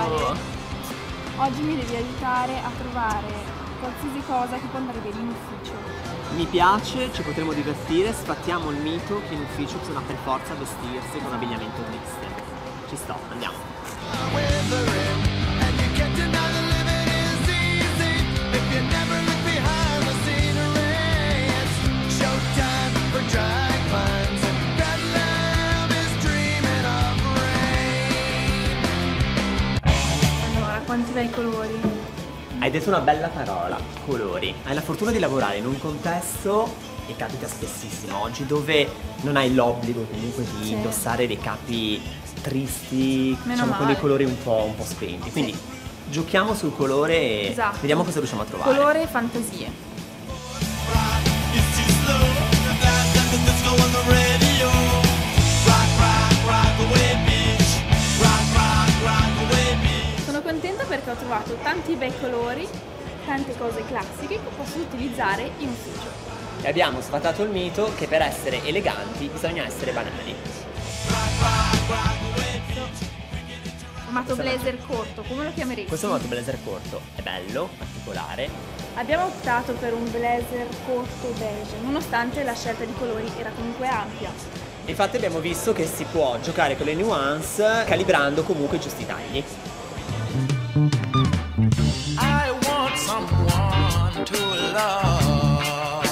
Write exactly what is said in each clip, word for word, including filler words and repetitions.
Wow! Oggi mi devi aiutare a trovare qualsiasi cosa che può andare bene in ufficio. Mi piace, ci potremo divertire, sfattiamo il mito che in ufficio bisogna per forza vestirsi con abbigliamento triste. Ci sto, andiamo. Allora, quanti bei colori. Hai detto una bella parola, colori. Hai la fortuna di lavorare in un contesto, e capita spessissimo oggi, dove non hai l'obbligo comunque di Sì. indossare dei capi tristi, Meno diciamo con male. dei colori un po', un po' spenti. Quindi Sì. giochiamo sul colore e Esatto. vediamo cosa riusciamo a trovare. Colore e fantasie. Sono contenta perché ho trovato tanti bei colori, tante cose classiche che posso utilizzare in ufficio. E abbiamo sfatato il mito che per essere eleganti bisogna essere banali. Ho amato blazer corto, come lo chiameresti? Questo è un altro blazer corto, è bello, particolare. Abbiamo optato per un blazer corto beige, nonostante la scelta di colori era comunque ampia. Infatti abbiamo visto che si può giocare con le nuance calibrando comunque i giusti tagli. I want someone to love.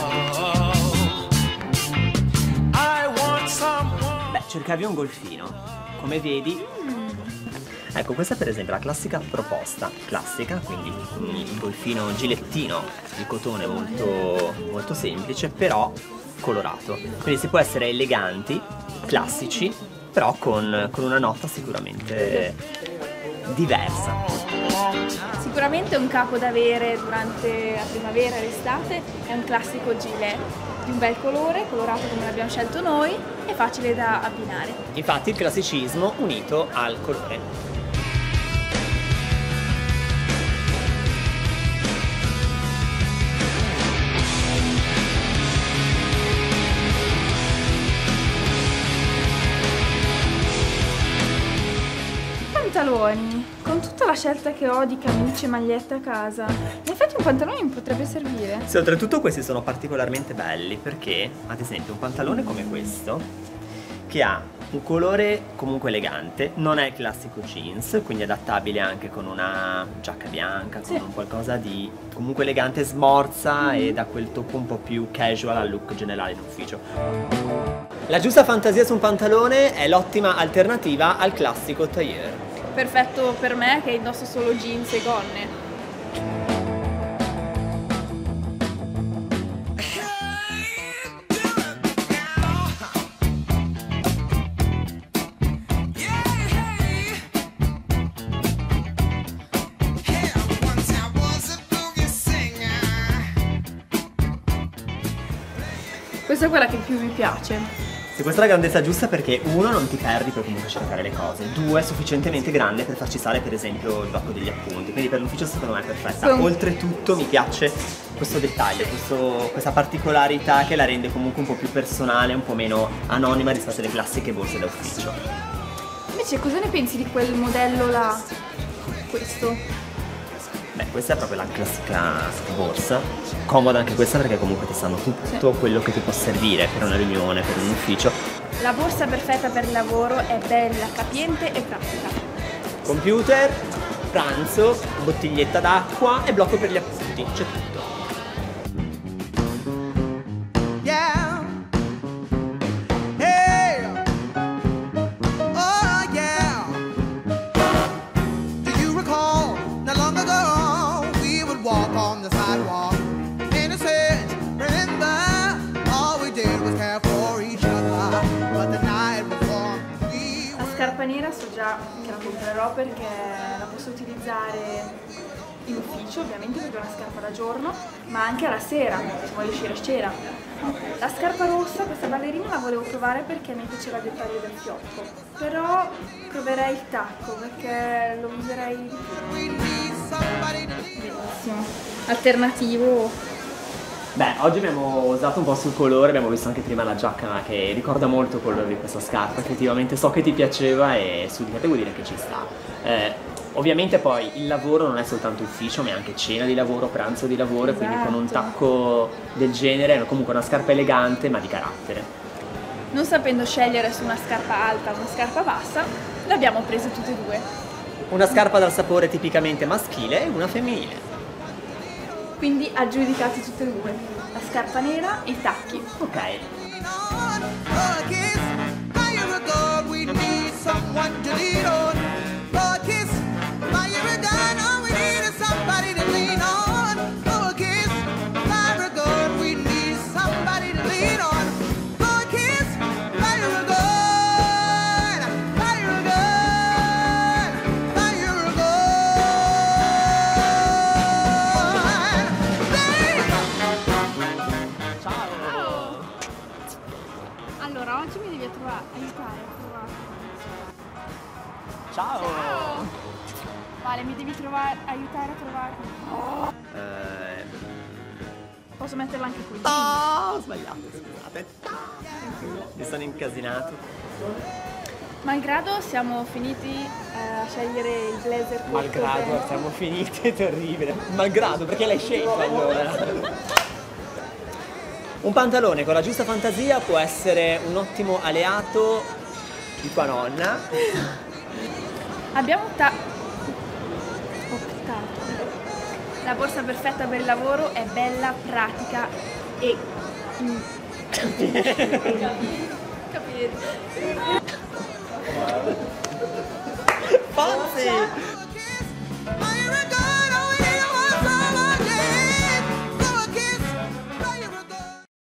I want someone. Beh, cercavi un golfino, come vedi. Ecco, questa per esempio è la classica proposta, classica, quindi il golfino gilettino di cotone molto, molto semplice, però colorato. Quindi si può essere eleganti, classici, però con, con una nota sicuramente diversa. Sicuramente un capo da avere durante la primavera e l'estate è un classico gilet di un bel colore, colorato come l'abbiamo scelto noi e facile da abbinare. Infatti il classicismo unito al colore. Pantaloni, con tutta la scelta che ho di camicie e magliette a casa, in effetti un pantalone mi potrebbe servire. Sì, oltretutto questi sono particolarmente belli perché, ad esempio, un pantalone come questo, che ha un colore comunque elegante, non è il classico jeans, quindi adattabile anche con una giacca bianca, con Sì. un qualcosa di comunque elegante, smorza e dà quel tocco un po' più casual al look generale in ufficio. La giusta fantasia su un pantalone è l'ottima alternativa al classico tailleur. Perfetto per me che indosso solo jeans e gonne. Questa è quella che più mi piace. Sì, questa è la grandezza giusta perché uno, non ti perdi per comunque cercare le cose, due, è sufficientemente grande per farci stare per esempio il blocco degli appunti, quindi per l'ufficio secondo me è perfetta. Sì. Oltretutto mi piace questo dettaglio, questo, questa particolarità che la rende comunque un po' più personale, un po' meno anonima rispetto alle classiche borse da ufficio. Invece cosa ne pensi di quel modello là? Questo? Beh, questa è proprio la classica borsa, comoda anche questa perché comunque ti sanno tutto Sì. quello che ti può servire per una riunione, per un ufficio. La borsa perfetta per il lavoro è bella, capiente e pratica. Computer, pranzo, bottiglietta d'acqua e blocco per gli appunti, c'è tutto. Yeah. Hey. Oh yeah. Do you recall not long ago we would walk on the sidewalk? Innocent, remember all we did was care for each other. But the night before we La scarpa nera so già che la comprerò perché la posso utilizzare in ufficio, ovviamente perché è una scarpa da giorno, ma anche alla sera, se voglio uscire a cena. La scarpa rossa, questa ballerina, la volevo provare perché mi piaceva il dettaglio del fiocco, però proverei il tacco perché lo userei di più. we need somebody to Benissimo. Alternativo. Beh, oggi abbiamo usato un po' sul colore, abbiamo visto anche prima la giacca che ricorda molto il colore di questa scarpa, effettivamente so che ti piaceva e su di te devo dire che ci sta. Eh, Ovviamente poi il lavoro non è soltanto ufficio, ma è anche cena di lavoro, pranzo di lavoro, esatto. Quindi con un tacco del genere è comunque una scarpa elegante ma di carattere. Non sapendo scegliere su una scarpa alta o una scarpa bassa, le abbiamo prese tutte e due. Una scarpa dal sapore tipicamente maschile e una femminile. Quindi aggiudicate tutte e due, la scarpa nera e i tacchi. Ok. Allora, oggi mi devi trovare, aiutare a trovare. Ciao! Ciao! Vale, mi devi trovare, aiutare a trovare. Oh. Eh... Posso metterla anche qui? No, ho sbagliato, scusate. Mi sono incasinato. Malgrado siamo finiti eh, a scegliere il blazer corto. Malgrado per... siamo finiti, è terribile. Malgrado, perché l'hai scelto allora? Un pantalone con la giusta fantasia può essere un ottimo alleato di tua nonna. Abbiamo opta... optato. La borsa perfetta per il lavoro è bella, pratica e... Capite? Pazzi!